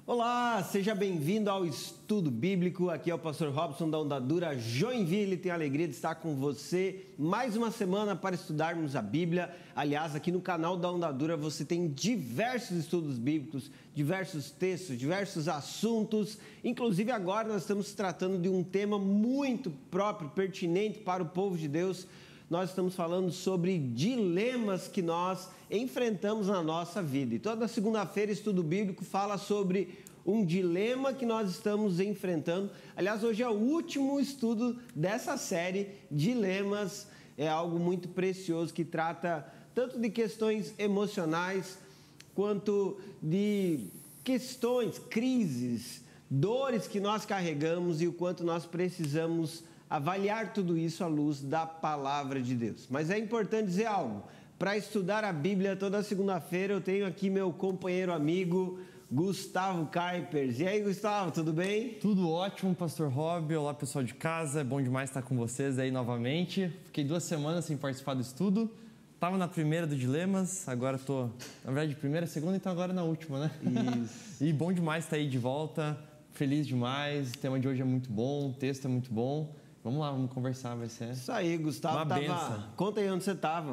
Olá, seja bem-vindo ao Estudo Bíblico. Aqui é o pastor Robson da Ondadura Joinville. Tenho a alegria de estar com você mais uma semana para estudarmos a Bíblia. Aliás, aqui no canal da Ondadura você tem diversos estudos bíblicos, diversos textos, diversos assuntos. Inclusive agora nós estamos tratando de um tema muito próprio, pertinente para o povo de Deus. Nós estamos falando sobre dilemas que nós enfrentamos na nossa vida. E toda segunda-feira, Estudo Bíblico fala sobre um dilema que nós estamos enfrentando. Aliás, hoje é o último estudo dessa série, Dilemas. É algo muito precioso que trata tanto de questões emocionais, quanto de questões, crises, dores que nós carregamos e o quanto nós precisamos avaliar tudo isso à luz da palavra de Deus. Mas é importante dizer algo. Para estudar a Bíblia toda segunda-feira, eu tenho aqui meu companheiro amigo, Gustavo Kuipers. E aí, Gustavo, tudo bem? Tudo ótimo, pastor Rob. Olá, pessoal de casa. É bom demais estar com vocês aí novamente. Fiquei 2 semanas sem participar do estudo. Estava na primeira do Dilemas, agora estou, na verdade, primeira, segunda, então agora na última, né? Isso. E bom demais estar aí de volta. Feliz demais. O tema de hoje é muito bom, o texto é muito bom. Vamos lá, vamos conversar, vai ser isso aí, Gustavo. Uma benção. Conta aí onde você estava.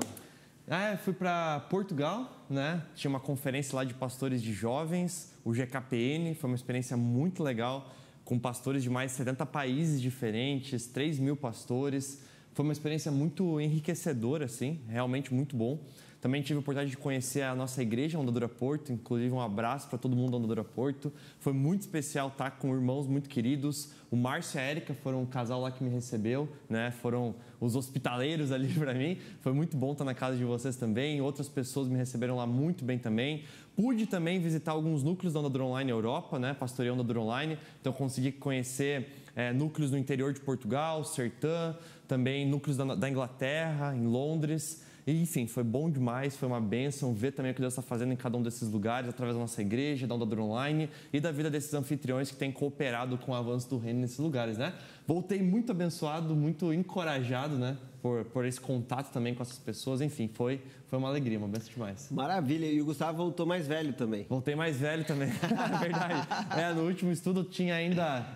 Fui para Portugal, né? Tinha uma conferência lá de pastores de jovens, o GKPN, foi uma experiência muito legal, com pastores de mais de 70 países diferentes, 3.000 pastores. Foi uma experiência muito enriquecedora, assim, realmente muito bom. Também tive a oportunidade de conhecer a nossa igreja, Ondadura Porto, inclusive um abraço para todo mundo da Ondadura Porto. Foi muito especial estar com irmãos muito queridos. O Márcio e a Érica foram um casal lá que me recebeu, né? Foram os hospitaleiros ali para mim. Foi muito bom estar na casa de vocês também. Outras pessoas me receberam lá muito bem também. Pude também visitar alguns núcleos da Ondadura Online Europa, né? Pastorei Ondadura Online, então consegui conhecer núcleos no interior de Portugal, Sertã, também núcleos da Inglaterra, em Londres. E, enfim, foi bom demais, foi uma bênção ver também o que Deus está fazendo em cada um desses lugares, através da nossa igreja, da Ondadura Online e da vida desses anfitriões que têm cooperado com o avanço do reino nesses lugares, né? Voltei muito abençoado, muito encorajado, né? Por esse contato também com essas pessoas. Enfim, foi uma alegria, uma bênção demais. Maravilha. E o Gustavo voltou mais velho também. Voltei mais velho também, é verdade. No último estudo eu tinha ainda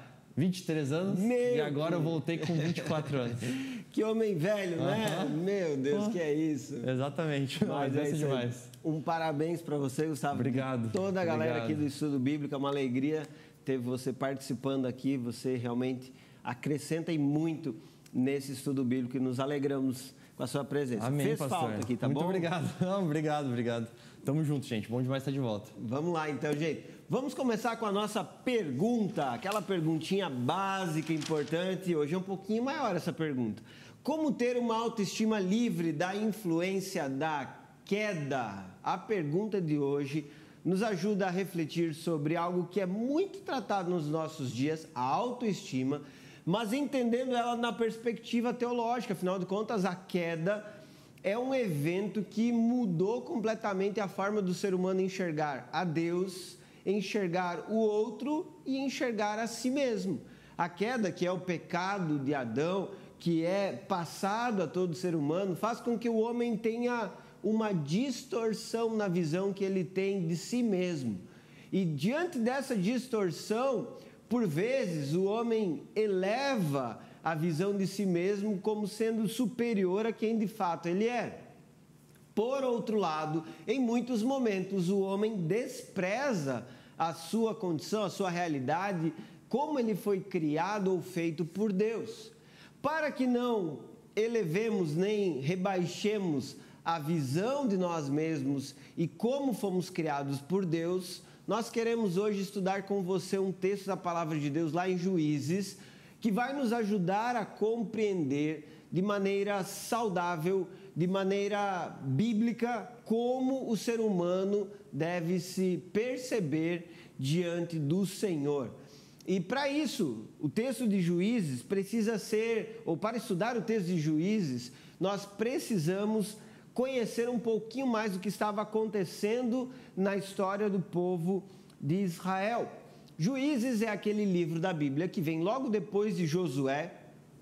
23 anos e agora eu voltei com 24 anos. Que homem velho, né? Meu Deus, que é isso. Exatamente. Mas é isso demais. Um parabéns para você, Gustavo. Obrigado. Toda a galera aqui do Estudo Bíblico, é uma alegria ter você participando aqui. Você realmente acrescenta muito nesse Estudo Bíblico e nos alegramos com a sua presença. Amém, Fez pastor. falta aqui, tá muito bom? Obrigado. Não, obrigado. Tamo junto, gente. Bom demais estar de volta. Vamos lá, então, gente. Vamos começar com a nossa pergunta. Aquela perguntinha básica, importante. Hoje é um pouquinho maior essa pergunta. Como ter uma autoestima livre da influência da queda? A pergunta de hoje nos ajuda a refletir sobre algo que é muito tratado nos nossos dias, a autoestima, mas entendendo ela na perspectiva teológica. Afinal de contas, a queda é um evento que mudou completamente a forma do ser humano enxergar a Deus, enxergar o outro e enxergar a si mesmo. A queda, que é o pecado de Adão, que é passado a todo ser humano, faz com que o homem tenha uma distorção na visão que ele tem de si mesmo. E diante dessa distorção, por vezes o homem eleva a visão de si mesmo como sendo superior a quem de fato ele é. Por outro lado, em muitos momentos o homem despreza a sua condição, a sua realidade, como ele foi criado ou feito por Deus. Para que não elevemos nem rebaixemos a visão de nós mesmos e como fomos criados por Deus, nós queremos hoje estudar com você um texto da Palavra de Deus lá em Juízes, que vai nos ajudar a compreender de maneira saudável, de maneira bíblica, como o ser humano deve se perceber diante do Senhor. E para isso, o texto de Juízes precisa ser, ou para estudar o texto de Juízes, nós precisamos conhecer um pouquinho mais do que estava acontecendo na história do povo de Israel. Juízes é aquele livro da Bíblia que vem logo depois de Josué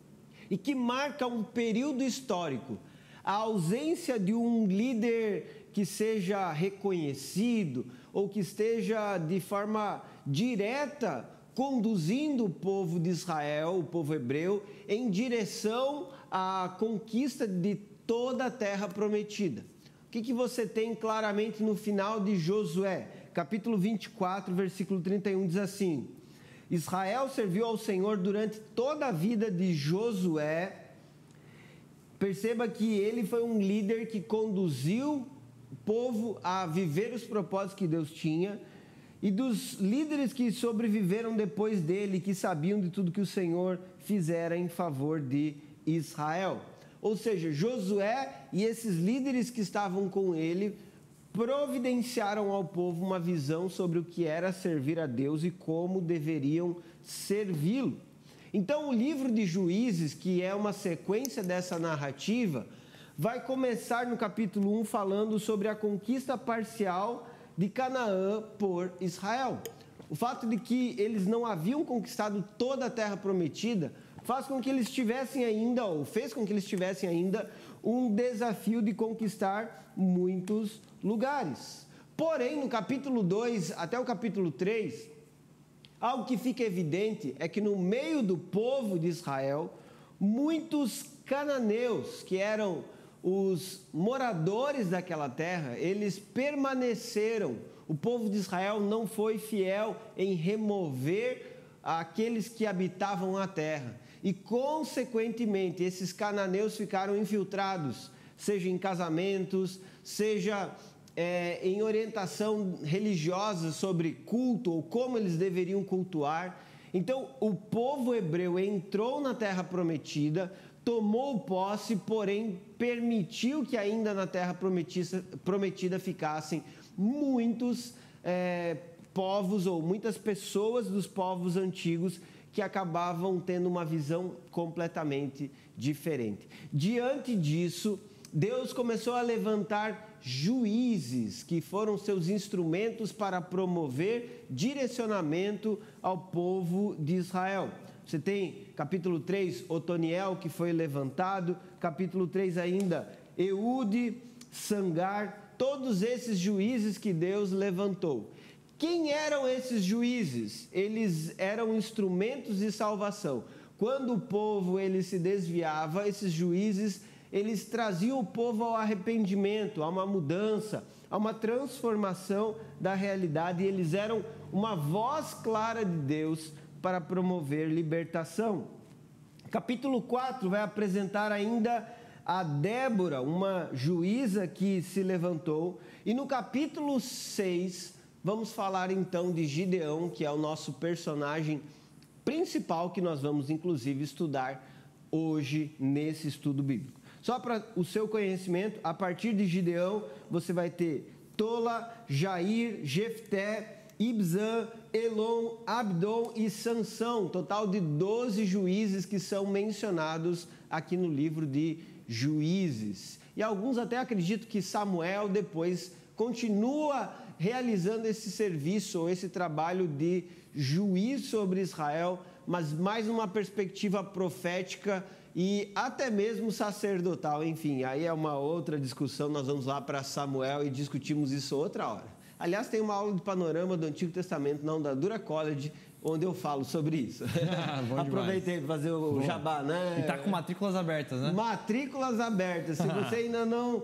e que marca um período histórico. A ausência de um líder que seja reconhecido ou que esteja de forma direta, conduzindo o povo de Israel, o povo hebreu, em direção à conquista de toda a terra prometida. O que você tem claramente no final de Josué? Capítulo 24, versículo 31, diz assim: Israel serviu ao Senhor durante toda a vida de Josué. Perceba que ele foi um líder que conduziu o povo a viver os propósitos que Deus tinha. E dos líderes que sobreviveram depois dele, que sabiam de tudo que o Senhor fizera em favor de Israel. Ou seja, Josué e esses líderes que estavam com ele providenciaram ao povo uma visão sobre o que era servir a Deus e como deveriam servi-lo. Então, o livro de Juízes, que é uma sequência dessa narrativa, vai começar no capítulo 1 falando sobre a conquista parcial de Canaã por Israel. O fato de que eles não haviam conquistado toda a terra prometida fez com que eles tivessem ainda um desafio de conquistar muitos lugares. Porém, no capítulo 2 até o capítulo 3, algo que fica evidente é que no meio do povo de Israel, muitos cananeus, que eram os moradores daquela terra, eles permaneceram. O povo de Israel não foi fiel em remover aqueles que habitavam a terra. E, consequentemente, esses cananeus ficaram infiltrados, seja em casamentos, seja em orientação religiosa sobre culto ou como eles deveriam cultuar. Então, o povo hebreu entrou na terra prometida, tomou posse, porém permitiu que ainda na terra prometida ficassem muitos povos ou muitas pessoas dos povos antigos que acabavam tendo uma visão completamente diferente. Diante disso, Deus começou a levantar juízes, que foram seus instrumentos para promover direcionamento ao povo de Israel. Você tem capítulo 3, Otoniel, que foi levantado, capítulo 3 ainda, Eude, Sangar, todos esses juízes que Deus levantou. Quem eram esses juízes? Eles eram instrumentos de salvação. Quando o povo ele se desviava, esses juízes eles traziam o povo ao arrependimento, a uma mudança, a uma transformação da realidade, e eles eram uma voz clara de Deus para promover libertação. Capítulo 4 vai apresentar ainda a Débora, uma juíza que se levantou, e no capítulo 6 vamos falar então de Gideão, que é o nosso personagem principal, que nós vamos inclusive estudar hoje nesse estudo bíblico. Só para o seu conhecimento, a partir de Gideão, você vai ter Tola, Jair, Jefté, Ibzan, Elon, Abdon e Sansão, total de 12 juízes que são mencionados aqui no livro de Juízes. E alguns até acreditam que Samuel depois continua realizando esse serviço ou esse trabalho de juiz sobre Israel, mas mais numa perspectiva profética e até mesmo sacerdotal. Enfim, aí é uma outra discussão, nós vamos lá para Samuel e discutimos isso outra hora. Aliás, tem uma aula de panorama do Antigo Testamento na Dura College, onde eu falo sobre isso. Aproveitei para fazer o jabá, né? E está com matrículas abertas, né? Matrículas abertas. Se você ainda não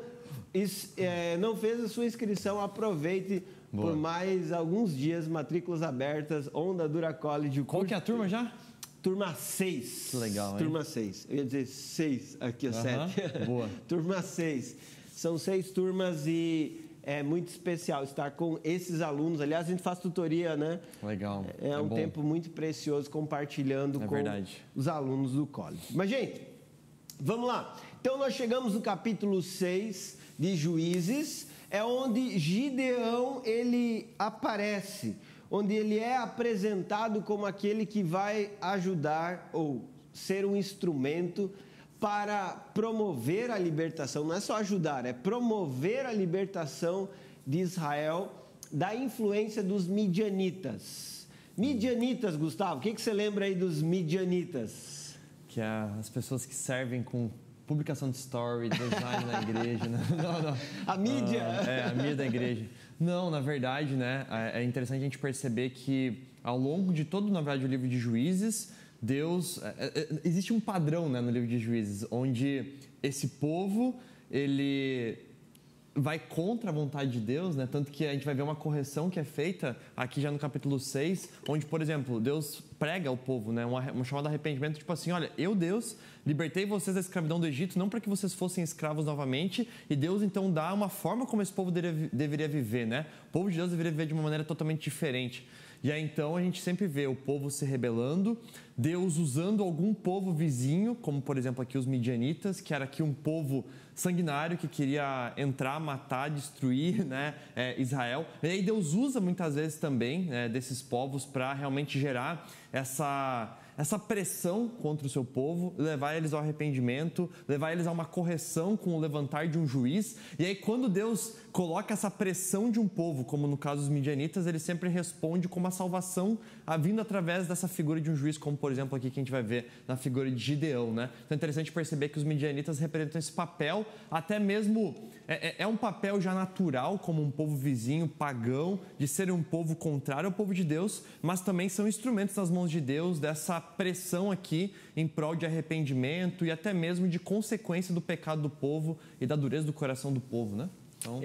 fez a sua inscrição, aproveite. Boa. Por mais alguns dias, matrículas abertas, Dura College. Qual que é a turma já? Turma 6. Que legal, hein? Turma 6. Eu ia dizer 6, aqui é 7. Boa. Turma 6. São 6 turmas e é muito especial estar com esses alunos. Aliás, a gente faz tutoria, né? Legal. É um tempo muito precioso compartilhando com os alunos do college. Mas, gente, vamos lá. Então, nós chegamos no capítulo 6 de Juízes, é onde Gideão ele aparece, onde ele é apresentado como aquele que vai ajudar ou ser um instrumento para promover a libertação. Não é só ajudar, é promover a libertação de Israel da influência dos midianitas. Midianitas, Gustavo, o que você lembra aí dos midianitas? Que é as pessoas que servem com publicação de story, design na igreja. Né? Não. A mídia? A mídia da igreja. Não, na verdade, né, é interessante a gente perceber que ao longo de todo, na verdade, o livro de Juízes, Deus... existe um padrão, né, no livro de Juízes, onde esse povo, ele vai contra a vontade de Deus, né? Tanto que a gente vai ver uma correção que é feita aqui já no capítulo 6, onde, por exemplo, Deus prega ao povo, né? Uma chamada arrependimento, tipo assim, olha, eu, Deus, libertei vocês da escravidão do Egito, não para que vocês fossem escravos novamente, e Deus, então, dá uma forma como esse povo deveria viver, né? O povo de Deus deveria viver de uma maneira totalmente diferente. E aí, então, a gente sempre vê o povo se rebelando, Deus usando algum povo vizinho, como, por exemplo, aqui os midianitas, que era aqui um povo sanguinário que queria entrar, matar, destruir, né, Israel. E aí Deus usa muitas vezes também, né, desses povos para realmente gerar essa pressão contra o seu povo, levar eles ao arrependimento, levar eles a uma correção com o levantar de um juiz. E aí, quando Deus coloca essa pressão de um povo, como no caso dos midianitas, ele sempre responde com uma salvação vindo através dessa figura de um juiz, como por exemplo aqui que a gente vai ver na figura de Gideão, né? Então é interessante perceber que os midianitas representam esse papel, até mesmo é um papel já natural, como um povo vizinho, pagão, de ser um povo contrário ao povo de Deus, mas também são instrumentos nas mãos de Deus dessa pressão aqui em prol de arrependimento e até mesmo de consequência do pecado do povo e da dureza do coração do povo, né? Então...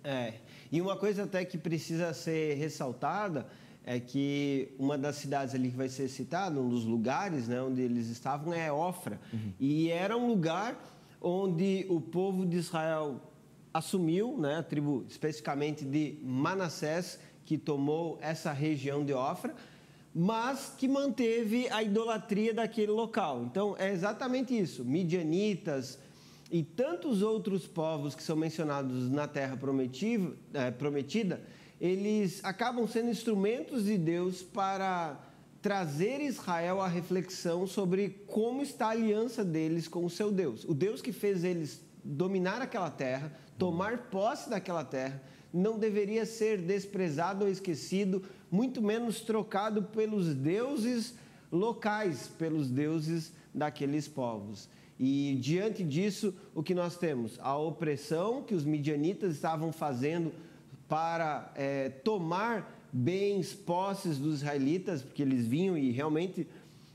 E uma coisa até que precisa ser ressaltada é que uma das cidades ali que vai ser citada, um dos lugares, né, onde eles estavam, é Ofra. E era um lugar onde o povo de Israel assumiu, né, a tribo especificamente de Manassés, que tomou essa região de Ofra, mas que manteve a idolatria daquele local. Então, é exatamente isso. Midianitas e tantos outros povos que são mencionados na Terra Prometida, eles acabam sendo instrumentos de Deus para trazer Israel à reflexão sobre como está a aliança deles com o seu Deus. O Deus que fez eles dominar aquela terra, tomar posse daquela terra, não deveria ser desprezado ou esquecido, muito menos trocado pelos deuses locais, pelos deuses daqueles povos. E diante disso, o que nós temos? A opressão que os midianitas estavam fazendo para tomar bens, posses dos israelitas, porque eles vinham e realmente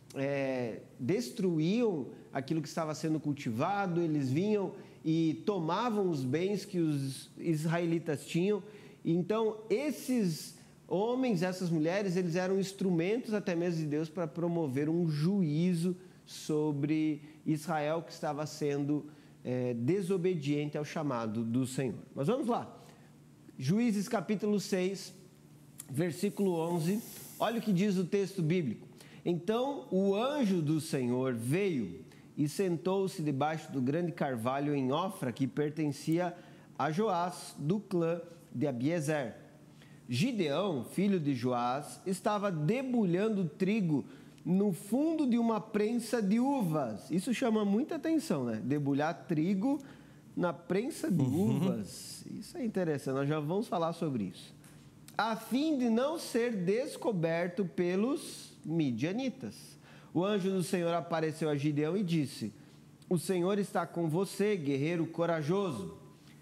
destruíam aquilo que estava sendo cultivado, eles vinham e tomavam os bens que os israelitas tinham. Então, esses homens, essas mulheres, eles eram instrumentos até mesmo de Deus para promover um juízo sobre Israel que estava sendo desobediente ao chamado do Senhor. Mas vamos lá. Juízes capítulo 6, versículo 11. Olha o que diz o texto bíblico. Então o anjo do Senhor veio e sentou-se debaixo do grande carvalho em Ofra, que pertencia a Joás, do clã de Abiezer. Gideão, filho de Joás, estava debulhando trigo no fundo de uma prensa de uvas. Isso chama muita atenção, né? Debulhar trigo na prensa de uvas. Isso é interessante, nós já vamos falar sobre isso. A fim de não ser descoberto pelos midianitas. O anjo do Senhor apareceu a Gideão e disse: o Senhor está com você, guerreiro corajoso.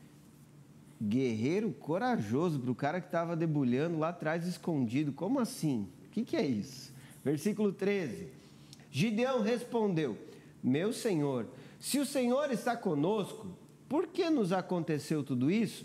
Guerreiro corajoso para o cara que estava debulhando lá atrás escondido. Como assim? O que é isso? Versículo 13. Gideão respondeu: meu Senhor, se o Senhor está conosco, por que nos aconteceu tudo isso?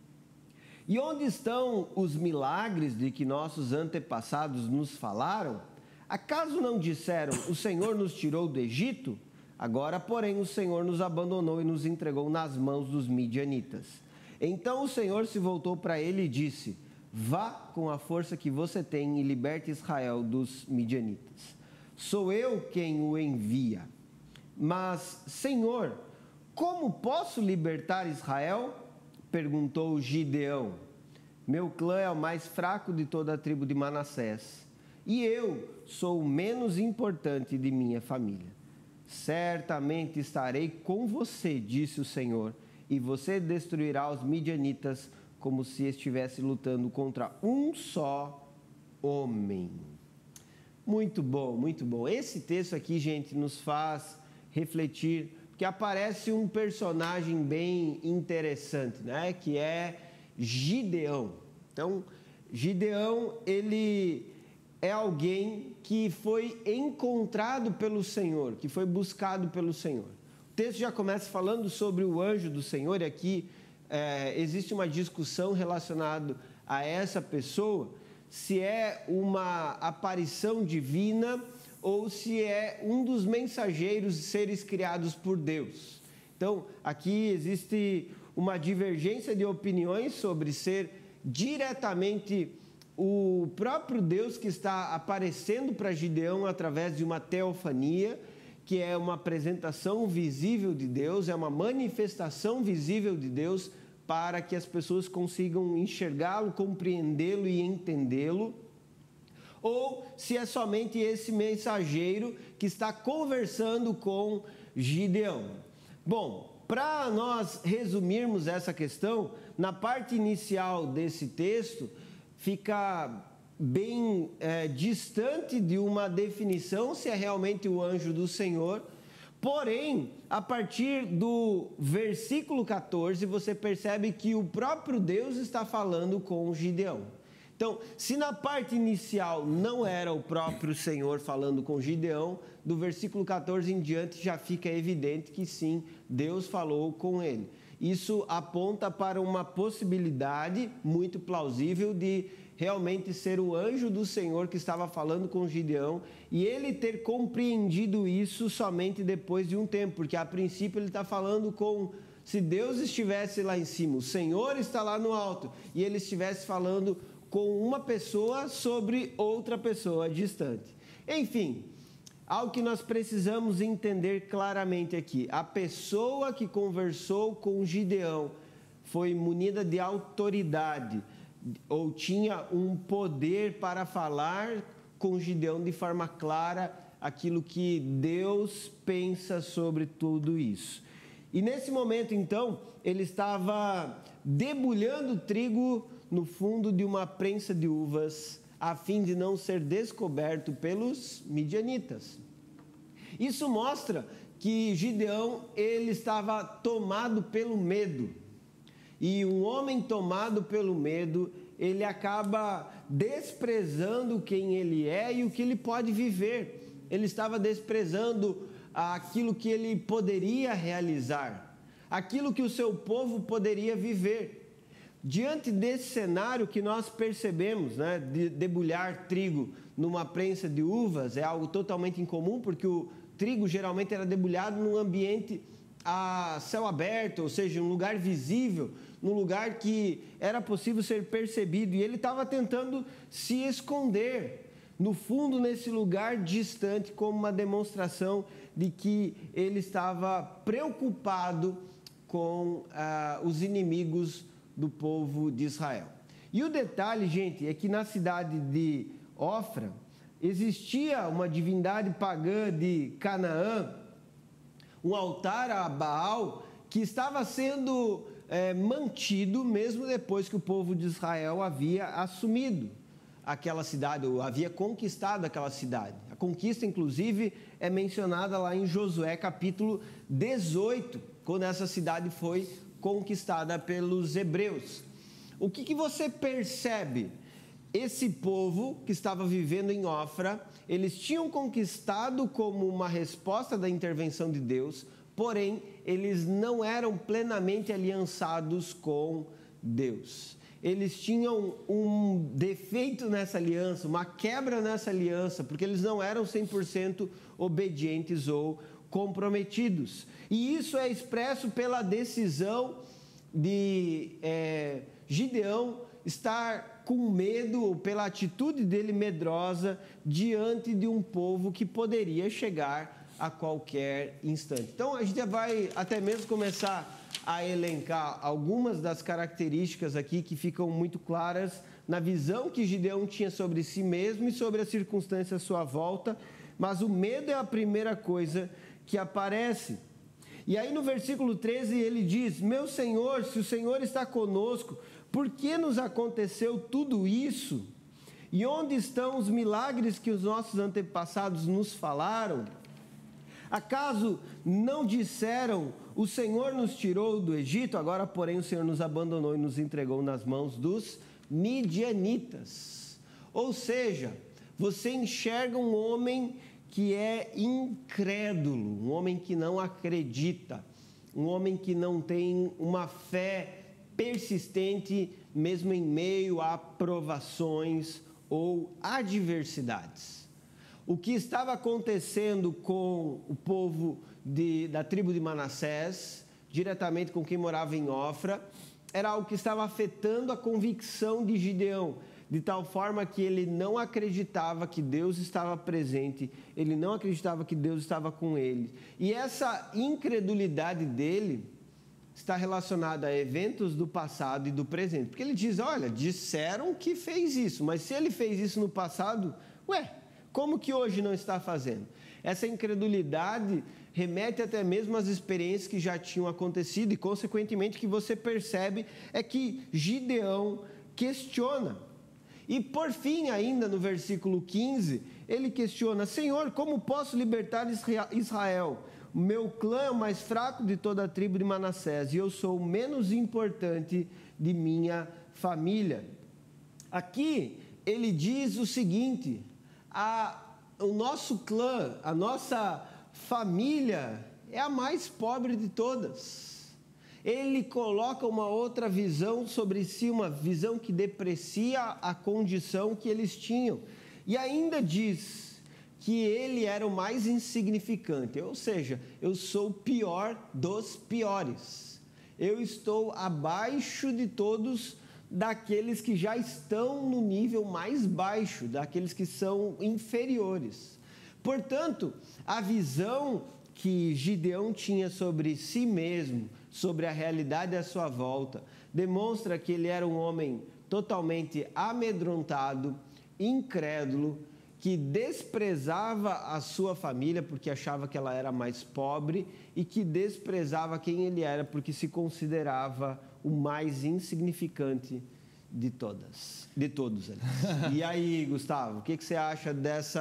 E onde estão os milagres de que nossos antepassados nos falaram? Acaso não disseram: o Senhor nos tirou do Egito? Agora, porém, o Senhor nos abandonou e nos entregou nas mãos dos midianitas. Então o Senhor se voltou para ele e disse: vá com a força que você tem e liberte Israel dos midianitas. Sou eu quem o envia. Mas, Senhor, como posso libertar Israel? Perguntou Gideão. Meu clã é o mais fraco de toda a tribo de Manassés, e eu sou o menos importante de minha família. Certamente estarei com você, disse o Senhor, e você destruirá os midianitas como se estivesse lutando contra um só homem. Muito bom, muito bom. Esse texto aqui, gente, nos faz refletir, porque aparece um personagem bem interessante, né? Que é Gideão. Então, Gideão, ele é alguém que foi encontrado pelo Senhor, que foi buscado pelo Senhor. O texto já começa falando sobre o anjo do Senhor, e aqui existe uma discussão relacionada a essa pessoa, se é uma aparição divina ou se é um dos mensageiros de seres criados por Deus. Então, aqui existe uma divergência de opiniões sobre ser diretamente o próprio Deus que está aparecendo para Gideão através de uma teofania, que é uma apresentação visível de Deus, é uma manifestação visível de Deus para que as pessoas consigam enxergá-lo, compreendê-lo e entendê-lo, ou se é somente esse mensageiro que está conversando com Gideão. Bom, para nós resumirmos essa questão, na parte inicial desse texto, fica bem distante de uma definição se é realmente o anjo do Senhor. Porém, a partir do versículo 14, você percebe que o próprio Deus está falando com Gideão. Então, se na parte inicial não era o próprio Senhor falando com Gideão, do versículo 14 em diante já fica evidente que sim, Deus falou com ele. Isso aponta para uma possibilidade muito plausível de realmente ser o anjo do Senhor que estava falando com Gideão e ele ter compreendido isso somente depois de um tempo, porque a princípio ele está falando com... Se Deus estivesse lá em cima, o Senhor está lá no alto, e ele estivesse falando com uma pessoa sobre outra pessoa distante. Enfim, algo que nós precisamos entender claramente aqui. A pessoa que conversou com Gideão foi munida de autoridade, ou tinha um poder para falar com Gideão de forma clara aquilo que Deus pensa sobre tudo isso. E nesse momento, então, ele estava debulhando trigo no fundo de uma prensa de uvas, a fim de não ser descoberto pelos midianitas. Isso mostra que Gideão, ele estava tomado pelo medo. E um homem tomado pelo medo, ele acaba desprezando quem ele é e o que ele pode viver. Ele estava desprezando aquilo que ele poderia realizar, aquilo que o seu povo poderia viver. Diante desse cenário que nós percebemos, né, de debulhar trigo numa prensa de uvas, é algo totalmente incomum, porque o trigo geralmente era debulhado num ambiente a céu aberto, ou seja, um lugar visível, num lugar que era possível ser percebido, e ele estava tentando se esconder no fundo nesse lugar distante, como uma demonstração de que ele estava preocupado com os inimigos do povo de Israel. E o detalhe, gente, é que na cidade de Ofra existia uma divindade pagã de Canaã, um altar a Baal, que estava sendo mantido mesmo depois que o povo de Israel havia assumido aquela cidade, ou havia conquistado aquela cidade. A conquista, inclusive, é mencionada lá em Josué, capítulo 18, quando essa cidade foi conquistada pelos hebreus. O que você percebe? Esse povo que estava vivendo em Ofra, eles tinham conquistado como uma resposta da intervenção de Deus, porém, eles não eram plenamente aliançados com Deus. Eles tinham um defeito nessa aliança, uma quebra nessa aliança, porque eles não eram 100% obedientes ou comprometidos. E isso é expresso pela decisão de Gideão estar com medo, ou pela atitude dele medrosa, diante de um povo que poderia chegar a qualquer instante. Então, a gente vai até mesmo começar a elencar algumas das características aqui que ficam muito claras na visão que Gideão tinha sobre si mesmo e sobre as circunstâncias à sua volta, mas o medo é a primeira coisa que aparece. E aí no versículo 13 ele diz: meu Senhor, se o Senhor está conosco, por que nos aconteceu tudo isso? E onde estão os milagres que os nossos antepassados nos falaram? Acaso não disseram, o Senhor nos tirou do Egito, agora porém o Senhor nos abandonou e nos entregou nas mãos dos midianitas. Ou seja, você enxerga um homem que é incrédulo, um homem que não acredita, um homem que não tem uma fé persistente, mesmo em meio a provações ou adversidades. O que estava acontecendo com o povo da tribo de Manassés, diretamente com quem morava em Ofra, era algo que estava afetando a convicção de Gideão, de tal forma que ele não acreditava que Deus estava presente, ele não acreditava que Deus estava com ele. E essa incredulidade dele está relacionada a eventos do passado e do presente. Porque ele diz, olha, disseram que fez isso, mas se ele fez isso no passado, como que hoje não está fazendo? Essa incredulidade remete até mesmo às experiências que já tinham acontecido e, consequentemente, que você percebe é que Gideão questiona. E, por fim, ainda no versículo 15, ele questiona, Senhor, como posso libertar Israel? O meu clã é o mais fraco de toda a tribo de Manassés e eu sou o menos importante de minha família. Aqui, ele diz o seguinte, o nosso clã, a nossa família é a mais pobre de todas. Ele coloca uma outra visão sobre si, uma visão que deprecia a condição que eles tinham. E ainda diz que ele era o mais insignificante, ou seja, eu sou o pior dos piores. Eu estou abaixo de todos daqueles que já estão no nível mais baixo, daqueles que são inferiores. Portanto, a visão que Gideão tinha sobre si mesmo, sobre a realidade à sua volta, demonstra que ele era um homem totalmente amedrontado, incrédulo, que desprezava a sua família porque achava que ela era mais pobre e que desprezava quem ele era porque se considerava o mais insignificante de todos. E aí, Gustavo, o que você acha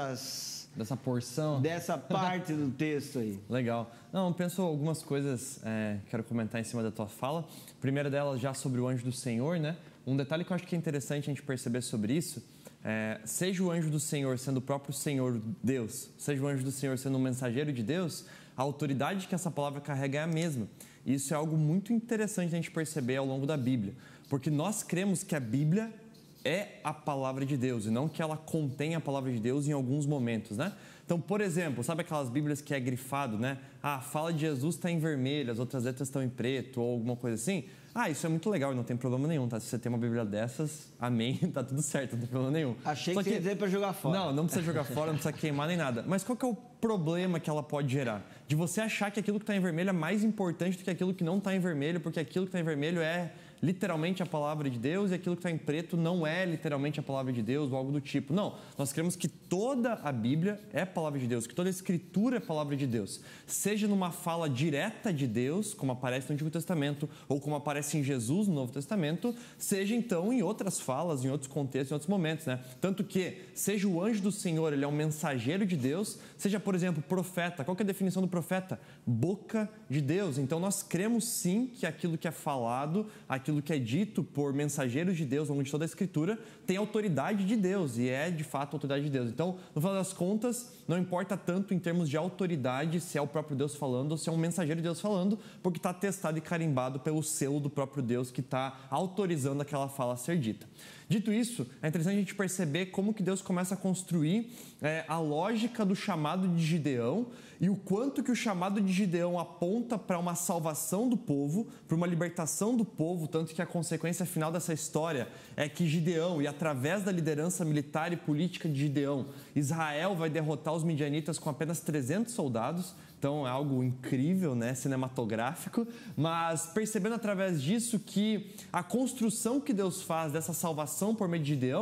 dessa porção? Dessa parte do texto aí. Legal. Não, eu penso algumas coisas, quero comentar em cima da tua fala. A primeira delas já sobre o anjo do Senhor, né? Um detalhe que eu acho que é interessante a gente perceber sobre isso, seja o anjo do Senhor sendo o próprio Senhor Deus, seja o anjo do Senhor sendo um mensageiro de Deus, a autoridade que essa palavra carrega é a mesma. E isso é algo muito interessante a gente perceber ao longo da Bíblia, porque nós cremos que a Bíblia é a palavra de Deus e não que ela contém a palavra de Deus em alguns momentos, né? Então, por exemplo, sabe aquelas Bíblias que é grifado, né? A fala de Jesus está em vermelho, as outras letras estão em preto ou alguma coisa assim? Isso é muito legal e não tem problema nenhum, tá? Se você tem uma Bíblia dessas, amém, tá tudo certo, não tem problema nenhum. Achei que você ia dizer para jogar fora. Não precisa jogar fora, não precisa queimar nem nada. Mas qual que é o problema que ela pode gerar? De você achar que aquilo que está em vermelho é mais importante do que aquilo que não está em vermelho, porque aquilo que está em vermelho é literalmente a palavra de Deus e aquilo que está em preto não é literalmente a palavra de Deus ou algo do tipo. Não, nós cremos que toda a Bíblia é a palavra de Deus, que toda a Escritura é a palavra de Deus. Seja numa fala direta de Deus, como aparece no Antigo Testamento, ou como aparece em Jesus no Novo Testamento, seja então em outras falas, em outros contextos, em outros momentos, né? Tanto que, seja o anjo do Senhor, ele é um mensageiro de Deus, seja, por exemplo, profeta. Qual que é a definição do profeta? Boca de Deus. Então, nós cremos sim que aquilo que é falado, aquilo que é dito por mensageiros de Deus ao longo de toda a Escritura tem autoridade de Deus e é de fato a autoridade de Deus. Então, no final das contas, não importa tanto em termos de autoridade se é o próprio Deus falando ou se é um mensageiro de Deus falando, porque está atestado e carimbado pelo selo do próprio Deus que está autorizando aquela fala a ser dita. Dito isso, é interessante a gente perceber como que Deus começa a construir a lógica do chamado de Gideão e o quanto que o chamado de Gideão aponta para uma salvação do povo, para uma libertação do povo, tanto que a consequência final dessa história é que Gideão, e através da liderança militar e política de Gideão, Israel vai derrotar os midianitas com apenas 300 soldados. Então é algo incrível, né, cinematográfico, mas percebendo através disso que a construção que Deus faz dessa salvação por meio de Gideão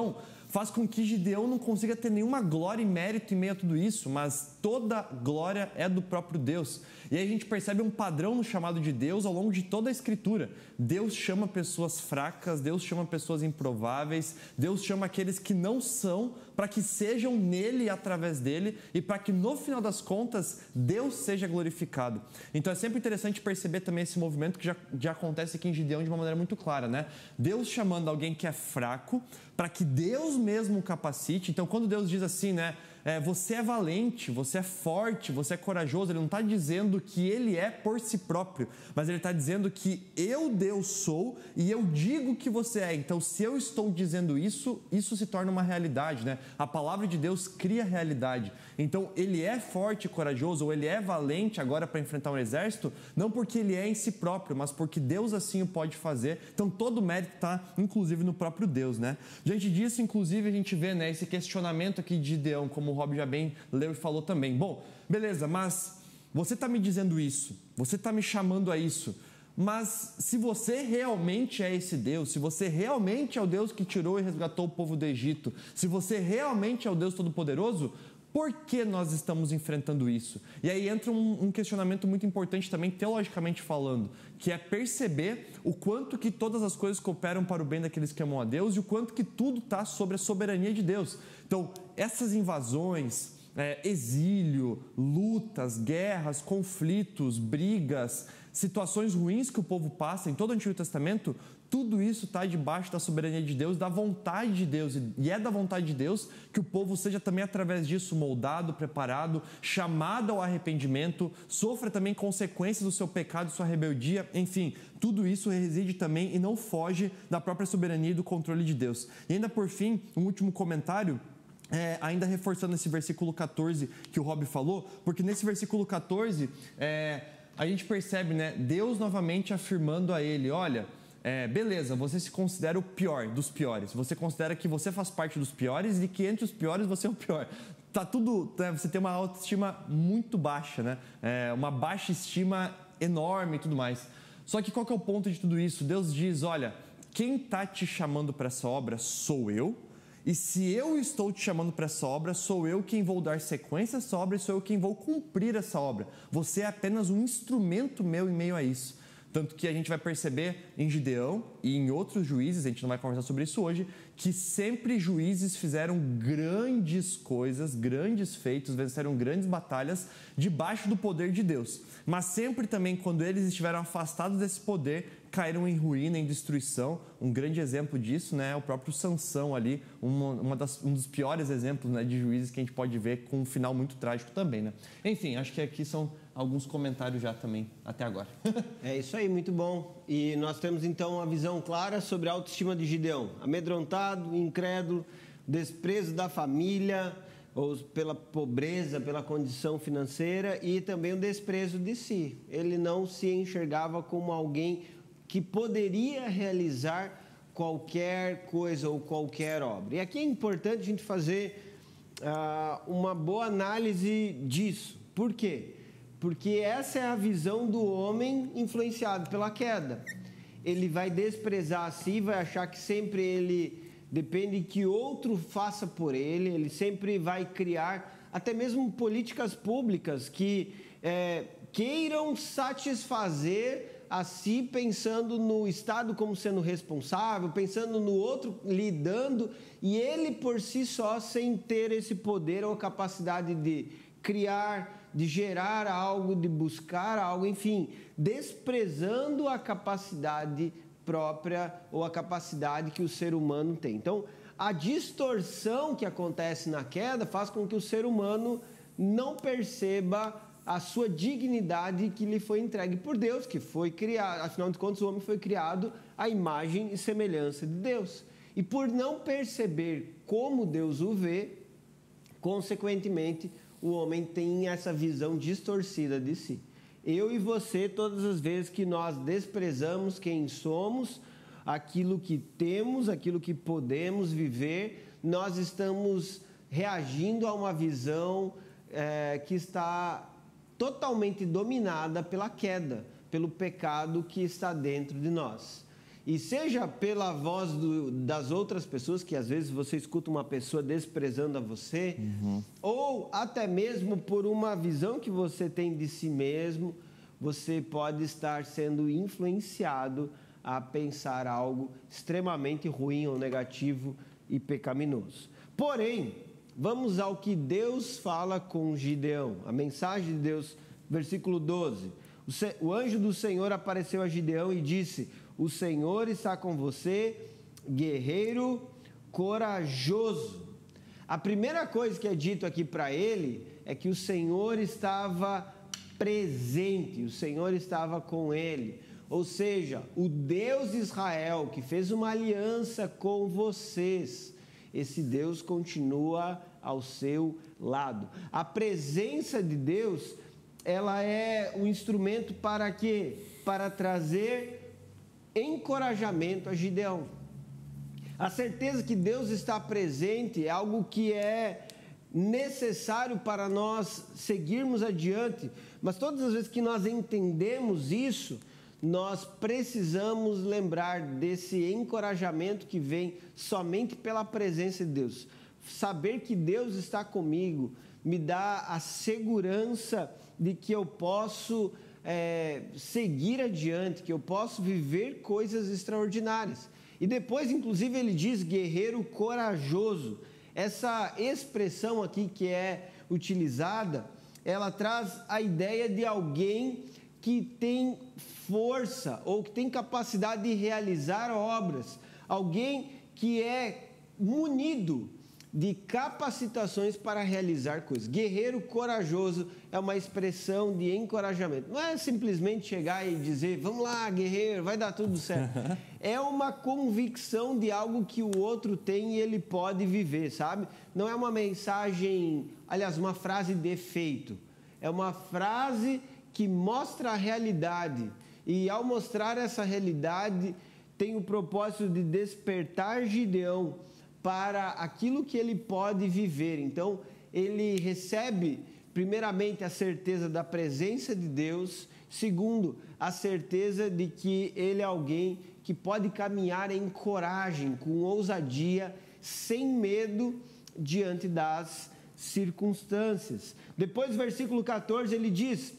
faz com que Gideão não consiga ter nenhuma glória e mérito em meio a tudo isso, mas toda glória é do próprio Deus. E aí a gente percebe um padrão no chamado de Deus ao longo de toda a Escritura. Deus chama pessoas fracas, Deus chama pessoas improváveis, Deus chama aqueles que não são, para que sejam nele e através dele, e para que no final das contas Deus seja glorificado. Então é sempre interessante perceber também esse movimento que já acontece aqui em Gideão de uma maneira muito clara, né? Deus chamando alguém que é fraco, para que Deus mesmo o capacite. Então quando Deus diz assim, né? Você é valente, você é forte, você é corajoso. Ele não está dizendo que ele é por si próprio, mas ele está dizendo que eu, Deus, sou e eu digo que você é. Então, se eu estou dizendo isso, isso se torna uma realidade, né? A palavra de Deus cria realidade. Então, ele é forte e corajoso, ou ele é valente agora para enfrentar um exército, não porque ele é em si próprio, mas porque Deus assim o pode fazer. Então, todo o mérito está, inclusive, no próprio Deus, né? Diante disso, inclusive, a gente vê, né, esse questionamento aqui de Gideão, como o Rob já bem leu e falou também. Bom, beleza, mas você está me dizendo isso, você está me chamando a isso, mas se você realmente é esse Deus, se você realmente é o Deus que tirou e resgatou o povo do Egito, se você realmente é o Deus Todo-Poderoso, por que nós estamos enfrentando isso? E aí entra um questionamento muito importante também, teologicamente falando, que é perceber o quanto que todas as coisas cooperam para o bem daqueles que amam a Deus e o quanto que tudo está sobre a soberania de Deus. Então, essas invasões, exílio, lutas, guerras, conflitos, brigas, situações ruins que o povo passa em todo o Antigo Testamento, tudo isso está debaixo da soberania de Deus, da vontade de Deus, e é da vontade de Deus que o povo seja também através disso moldado, preparado, chamado ao arrependimento, sofra também consequências do seu pecado, sua rebeldia, enfim, tudo isso reside também e não foge da própria soberania e do controle de Deus. E ainda por fim, um último comentário, ainda reforçando esse versículo 14 que o Rob falou, porque nesse versículo 14 a gente percebe, né, Deus novamente afirmando a ele, olha, beleza, você se considera o pior dos piores, você considera que você faz parte dos piores e que entre os piores você é o pior. Tá tudo, você tem uma autoestima muito baixa, né? Uma baixa estima enorme e tudo mais. Só que qual que é o ponto de tudo isso? Deus diz, olha, quem está te chamando para essa obra sou eu, e se eu estou te chamando para essa obra, sou eu quem vou dar sequência a essa obra e sou eu quem vou cumprir essa obra. Você é apenas um instrumento meu em meio a isso. Tanto que a gente vai perceber em Gideão e em outros juízes, a gente não vai conversar sobre isso hoje, que sempre juízes fizeram grandes coisas, grandes feitos, venceram grandes batalhas debaixo do poder de Deus. Mas sempre também, quando eles estiveram afastados desse poder, caíram em ruína, em destruição. Um grande exemplo disso, né, é o próprio Sansão ali, um dos piores exemplos, né, de juízes que a gente pode ver com um final muito trágico também, né? Enfim, acho que aqui são alguns comentários já também, até agora. É isso aí, muito bom. E nós temos então uma visão clara sobre a autoestima de Gideão. Amedrontado, incrédulo, desprezo da família, ou pela pobreza, pela condição financeira e também o desprezo de si. Ele não se enxergava como alguém que poderia realizar qualquer coisa ou qualquer obra. E aqui é importante a gente fazer uma boa análise disso. Por quê? Porque essa é a visão do homem influenciado pela queda. Ele vai desprezar a si, vai achar que sempre ele depende que outro faça por ele, ele sempre vai criar até mesmo políticas públicas que queiram satisfazer a si, pensando no Estado como sendo responsável, pensando no outro lidando, e ele por si só sem ter esse poder ou capacidade de criar, de gerar algo, de buscar algo, enfim, desprezando a capacidade própria ou a capacidade que o ser humano tem. Então, a distorção que acontece na queda faz com que o ser humano não perceba a sua dignidade que lhe foi entregue por Deus, que foi criado, afinal de contas, o homem foi criado à imagem e semelhança de Deus. E por não perceber como Deus o vê, consequentemente, o homem tem essa visão distorcida de si. Eu e você, todas as vezes que nós desprezamos quem somos, aquilo que temos, aquilo que podemos viver, nós estamos reagindo a uma visão que está totalmente dominada pela queda, pelo pecado que está dentro de nós. e seja pela voz das outras pessoas, que às vezes você escuta uma pessoa desprezando a você, ou até mesmo por uma visão que você tem de si mesmo, você pode estar sendo influenciado a pensar algo extremamente ruim ou negativo e pecaminoso. Porém, vamos ao que Deus fala com Gideão. A mensagem de Deus, versículo 12. O anjo do Senhor apareceu a Gideão e disse: o Senhor está com você, guerreiro corajoso. A primeira coisa que é dito aqui para ele é que o Senhor estava presente, o Senhor estava com ele. Ou seja, o Deus de Israel que fez uma aliança com vocês, esse Deus continua ao seu lado. A presença de Deus, ela é um instrumento para quê? Para trazer encorajamento a Gideão. A certeza que Deus está presente é algo que é necessário para nós seguirmos adiante, mas todas as vezes que nós entendemos isso, nós precisamos lembrar desse encorajamento que vem somente pela presença de Deus. Saber que Deus está comigo me dá a segurança de que eu posso seguir adiante, que eu posso viver coisas extraordinárias. E depois, inclusive, ele diz guerreiro corajoso. Essa expressão aqui que é utilizada, ela traz a ideia de alguém que tem força ou que tem capacidade de realizar obras, alguém que é munido de capacitações para realizar coisas. Guerreiro corajoso é uma expressão de encorajamento. Não é simplesmente chegar e dizer, vamos lá, guerreiro, vai dar tudo certo. É uma convicção de algo que o outro tem e ele pode viver, sabe? Não é uma mensagem, aliás, uma frase de efeito. É uma frase que mostra a realidade, e ao mostrar essa realidade, tem o propósito de despertar Gideão para aquilo que ele pode viver. Então, ele recebe, primeiramente, a certeza da presença de Deus, segundo, a certeza de que ele é alguém que pode caminhar em coragem, com ousadia, sem medo, diante das circunstâncias. Depois, versículo 14, ele diz: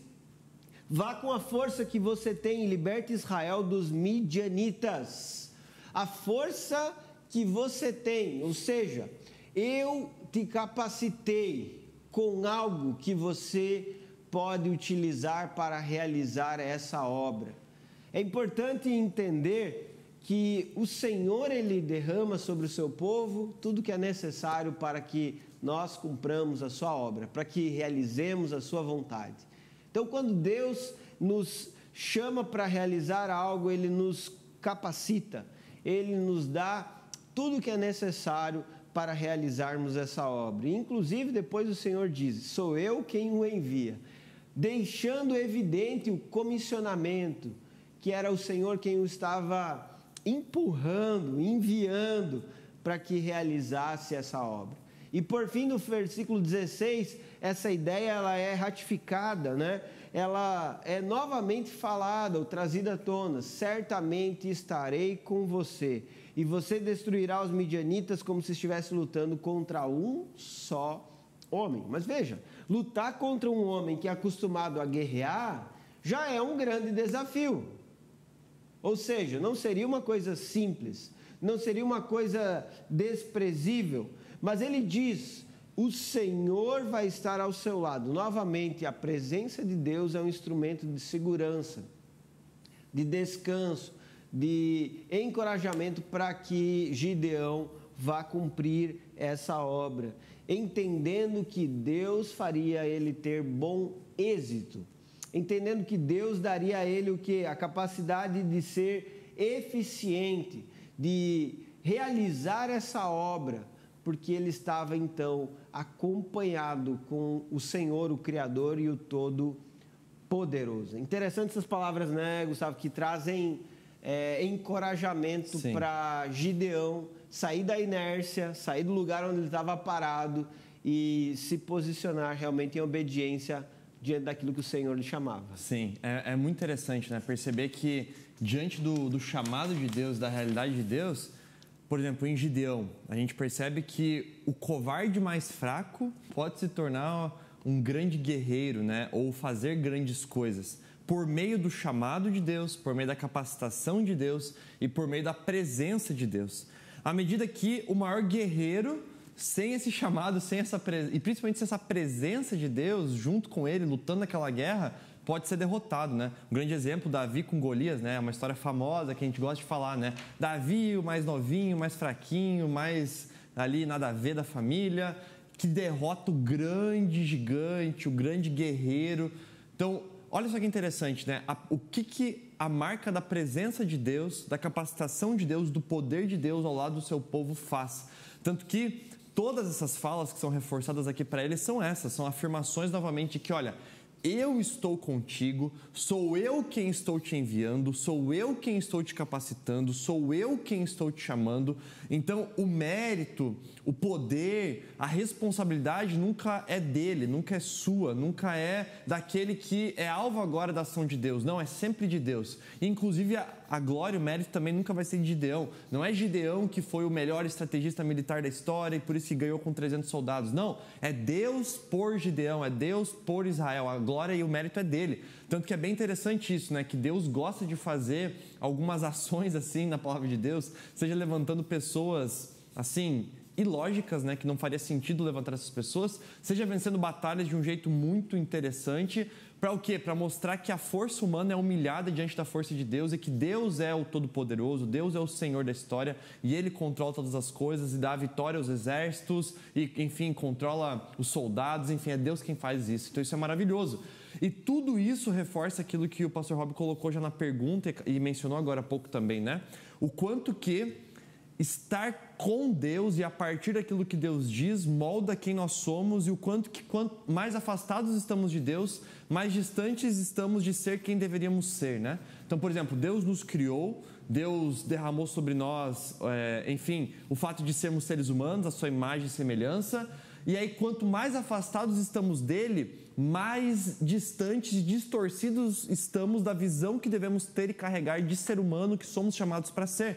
vá com a força que você tem e liberte Israel dos midianitas. A força que você tem, ou seja, eu te capacitei com algo que você pode utilizar para realizar essa obra. É importante entender que o Senhor, Ele derrama sobre o seu povo tudo que é necessário para que nós cumpramos a sua obra, para que realizemos a sua vontade. Então, quando Deus nos chama para realizar algo, Ele nos capacita, Ele nos dá tudo que é necessário para realizarmos essa obra. Inclusive, depois o Senhor diz, sou eu quem o envia, deixando evidente o comissionamento, que era o Senhor quem o estava empurrando, enviando para que realizasse essa obra. E por fim, no versículo 16, essa ideia ela é ratificada, né? Ela é novamente falada ou trazida à tona. Certamente estarei com você, e você destruirá os midianitas como se estivesse lutando contra um só homem. Mas veja, lutar contra um homem que é acostumado a guerrear já é um grande desafio. Ou seja, não seria uma coisa simples, não seria uma coisa desprezível, mas ele diz, o Senhor vai estar ao seu lado. Novamente, a presença de Deus é um instrumento de segurança, de descanso, de encorajamento para que Gideão vá cumprir essa obra, entendendo que Deus faria ele ter bom êxito, entendendo que Deus daria a ele o quê? A capacidade de ser eficiente, de realizar essa obra, porque ele estava então acompanhado com o Senhor, o Criador e o Todo-Poderoso. Interessante essas palavras, né, Gustavo, que trazem encorajamento para Gideão sair da inércia, sair do lugar onde ele estava parado e se posicionar realmente em obediência diante daquilo que o Senhor lhe chamava. Sim, é muito interessante, né? Perceber que diante do chamado de Deus, da realidade de Deus, por exemplo, em Gideão, a gente percebe que o covarde mais fraco pode se tornar um grande guerreiro, né? Ou fazer grandes coisas, por meio do chamado de Deus, por meio da capacitação de Deus e por meio da presença de Deus. À medida que o maior guerreiro, sem esse chamado, e principalmente sem essa presença de Deus junto com ele, lutando naquela guerra, pode ser derrotado, né? Um grande exemplo, Davi com Golias, né? É uma história famosa que a gente gosta de falar, né? Davi, o mais novinho, mais fraquinho, mais ali nada a ver da família, que derrota o grande gigante, o grande guerreiro. Então, olha só que interessante, né? O que a marca da presença de Deus, da capacitação de Deus, do poder de Deus ao lado do seu povo faz. Tanto que todas essas falas que são reforçadas aqui para ele são essas, são afirmações novamente que, olha, eu estou contigo, sou eu quem estou te enviando, sou eu quem estou te capacitando, sou eu quem estou te chamando. Então, o mérito, o poder, a responsabilidade nunca é dele, nunca é sua, nunca é daquele que é alvo agora da ação de Deus. Não, é sempre de Deus. E, inclusive, a glória, o mérito também nunca vai ser de Gideão. Não é Gideão que foi o melhor estrategista militar da história e por isso que ganhou com 300 soldados. Não, é Deus por Gideão, é Deus por Israel. A glória e o mérito é dele. Tanto que é bem interessante isso, né? Que Deus gosta de fazer algumas ações assim na palavra de Deus, seja levantando pessoas assim ilógicas, né, que não faria sentido levantar essas pessoas, seja vencendo batalhas de um jeito muito interessante. Para o quê? Para mostrar que a força humana é humilhada diante da força de Deus e que Deus é o Todo-Poderoso, Deus é o Senhor da história e Ele controla todas as coisas e dá vitória aos exércitos e, enfim, controla os soldados, enfim, é Deus quem faz isso. Então isso é maravilhoso. E tudo isso reforça aquilo que o pastor Rob colocou já na pergunta e mencionou agora há pouco também, né? O quanto que estar com Deus e a partir daquilo que Deus diz molda quem nós somos e o quanto mais afastados estamos de Deus, mais distantes estamos de ser quem deveríamos ser, né? Então, por exemplo, Deus nos criou, Deus derramou sobre nós, enfim, o fato de sermos seres humanos, a sua imagem e semelhança, e aí quanto mais afastados estamos dele, mais distantes e distorcidos estamos da visão que devemos ter e carregar de ser humano que somos chamados para ser.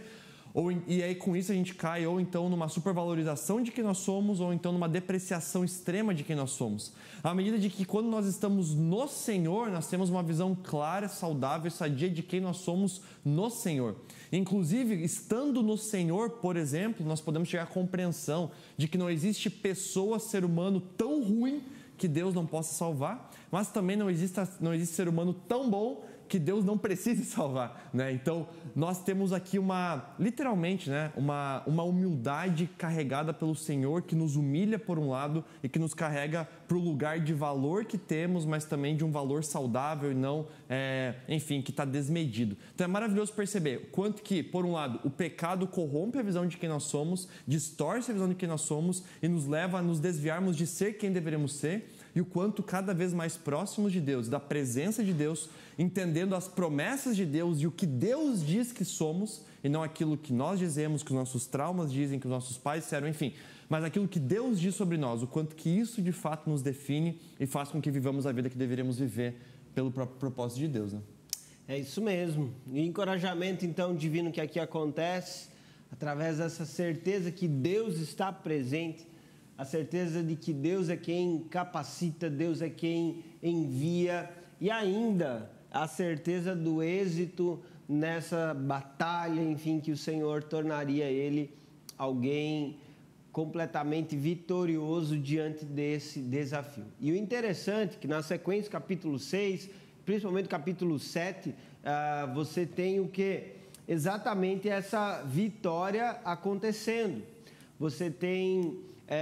E aí com isso a gente cai ou então numa supervalorização de quem nós somos ou então numa depreciação extrema de quem nós somos. À medida de que quando nós estamos no Senhor, nós temos uma visão clara, saudável e sadia de quem nós somos no Senhor. Inclusive, estando no Senhor, por exemplo, nós podemos chegar à compreensão de que não existe pessoa, ser humano tão ruim que Deus não possa salvar, mas também não existe ser humano tão bom que Deus não precise salvar, né? Então, nós temos aqui literalmente, né? uma humildade carregada pelo Senhor que nos humilha por um lado e que nos carrega para o lugar de valor que temos, mas também de um valor saudável e não, enfim, que está desmedido. Então, é maravilhoso perceber quanto que, por um lado, o pecado corrompe a visão de quem nós somos, distorce a visão de quem nós somos e nos leva a nos desviarmos de ser quem deveríamos ser, e o quanto cada vez mais próximos de Deus, da presença de Deus, entendendo as promessas de Deus e o que Deus diz que somos, e não aquilo que nós dizemos, que os nossos traumas dizem, que os nossos pais disseram, enfim, mas aquilo que Deus diz sobre nós, o quanto que isso de fato nos define e faz com que vivamos a vida que deveríamos viver pelo próprio propósito de Deus, né? É isso mesmo. E o encorajamento, então, divino que aqui acontece, através dessa certeza que Deus está presente, a certeza de que Deus é quem capacita, Deus é quem envia e ainda a certeza do êxito nessa batalha, enfim, que o Senhor tornaria ele alguém completamente vitorioso diante desse desafio. E o interessante é que na sequência, capítulo 6, principalmente capítulo 7, você tem o que? Exatamente essa vitória acontecendo. Você tem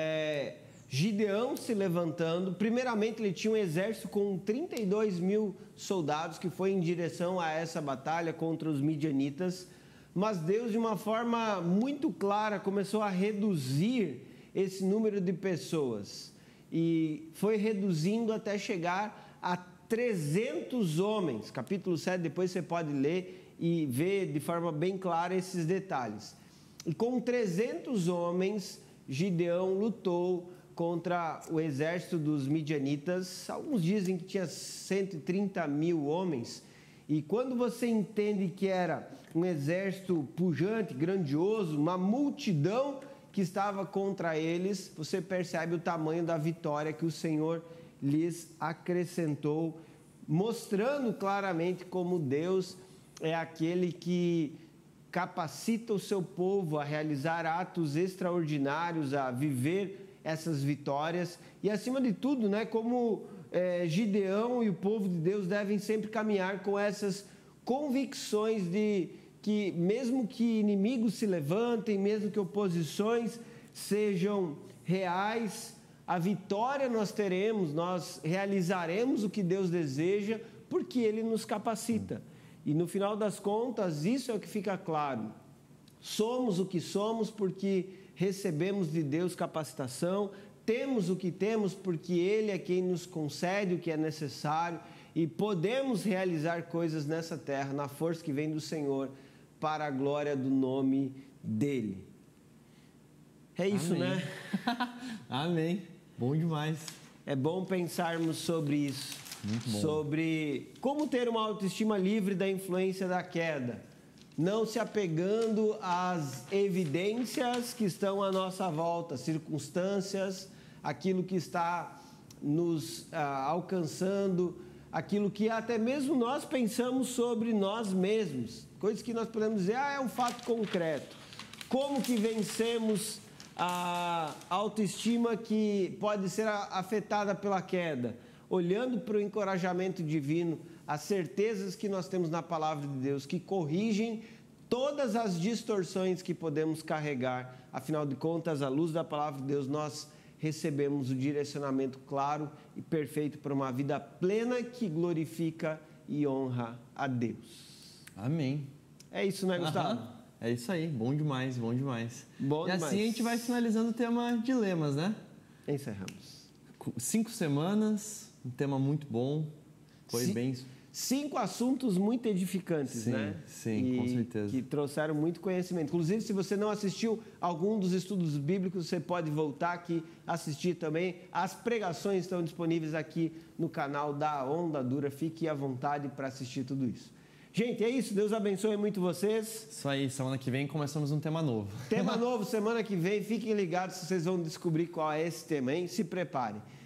Gideão se levantando. Primeiramente ele tinha um exército com 32 mil soldados que foi em direção a essa batalha contra os midianitas, mas Deus de uma forma muito clara começou a reduzir esse número de pessoas e foi reduzindo até chegar a 300 homens. Capítulo 7, depois você pode ler e ver de forma bem clara esses detalhes. E com 300 homens Gideão lutou contra o exército dos midianitas. Alguns dizem que tinha 130 mil homens. E quando você entende que era um exército pujante, grandioso, uma multidão que estava contra eles, você percebe o tamanho da vitória que o Senhor lhes acrescentou, mostrando claramente como Deus é aquele que capacita o seu povo a realizar atos extraordinários, a viver essas vitórias. E acima de tudo, né, como Gideão e o povo de Deus devem sempre caminhar com essas convicções de que mesmo que inimigos se levantem, mesmo que oposições sejam reais, a vitória nós teremos, nós realizaremos o que Deus deseja, porque Ele nos capacita. E no final das contas, isso é o que fica claro. Somos o que somos porque recebemos de Deus capacitação, temos o que temos porque Ele é quem nos concede o que é necessário e podemos realizar coisas nessa terra, na força que vem do Senhor, para a glória do nome dEle. É isso, Amém. né? Amém. Bom demais. É bom pensarmos sobre isso. Muito bom. Sobre como ter uma autoestima livre da influência da queda, não se apegando às evidências que estão à nossa volta, circunstâncias, aquilo que está nos alcançando, aquilo que até mesmo nós pensamos sobre nós mesmos, coisas que nós podemos dizer, é um fato concreto. Como que vencemos a autoestima que pode ser afetada pela queda? Olhando para o encorajamento divino, as certezas que nós temos na palavra de Deus, que corrigem todas as distorções que podemos carregar. Afinal de contas, à luz da palavra de Deus, nós recebemos o direcionamento claro e perfeito para uma vida plena que glorifica e honra a Deus. Amém. É isso, né, Gustavo? É isso aí, bom demais, bom demais. Bom e demais. Assim a gente vai finalizando o tema dilemas, né? Encerramos. 5 semanas, um tema muito bom, foi bem... 5 assuntos muito edificantes, sim, né? Sim, com certeza. Que trouxeram muito conhecimento. Inclusive, se você não assistiu algum dos estudos bíblicos, você pode voltar aqui, assistir também. As pregações estão disponíveis aqui no canal da Onda Dura. Fique à vontade para assistir tudo isso. Gente, é isso. Deus abençoe muito vocês. Isso aí, semana que vem começamos um tema novo. Tema novo semana que vem. Fiquem ligados, vocês vão descobrir qual é esse tema, hein? Se preparem.